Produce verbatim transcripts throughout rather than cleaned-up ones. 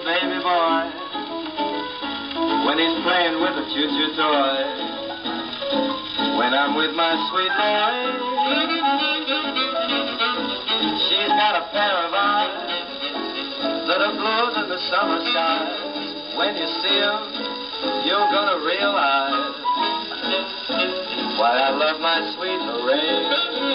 baby boy when he's playing with a choo-choo toy. When I'm with my sweet Lorraine, she's got a pair of eyes that are blues in the summer sky. When you see them, you're gonna realize why I love my sweet Lorraine.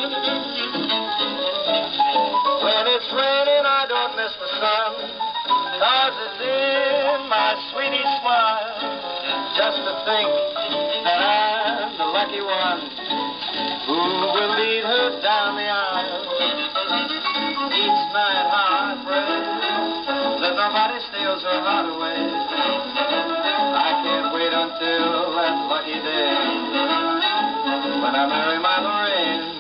When it's raining, I don't miss the sun, 'cause it's in my sweetie's smile. Just to think that I'm the lucky one who will lead her down the aisle. Each night how I pray that nobody steals her heart away. I can't wait until that lucky day when I marry my Lorraine.